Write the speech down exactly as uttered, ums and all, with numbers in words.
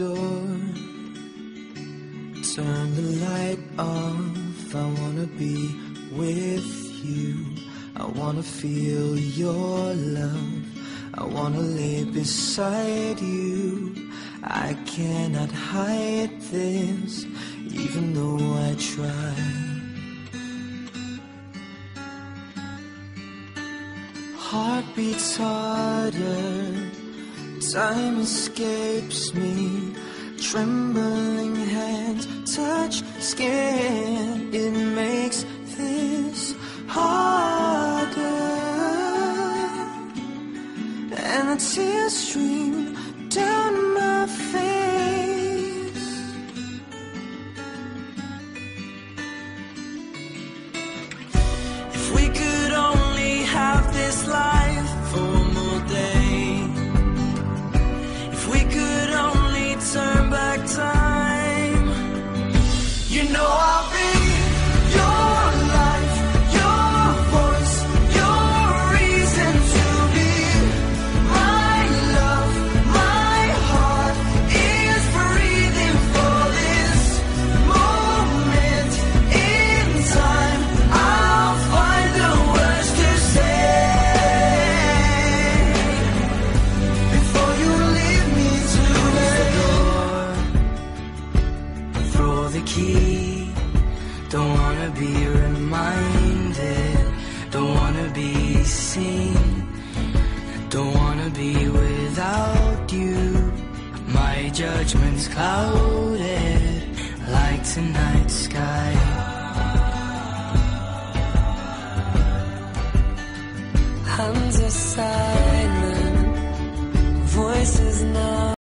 door, turn the light off. I wanna be with you. I wanna feel your love. I wanna lay beside you. I cannot hide this, even though I try. Heart beats harder, time escapes me. Trembling hands touch skin, it makes this harder. And the tears stream down my face. If we could only have this life for one more day, if we could only turn back time, you know I'll be your life, your voice, your reason to be. My love, my heart is breathing for this moment in time. I'll find the words to say before you leave me to the door. Throw the key. Don't wanna be reminded, don't wanna be seen, don't wanna be without you. My judgment's clouded like tonight's sky. Hands are silent, voices numb.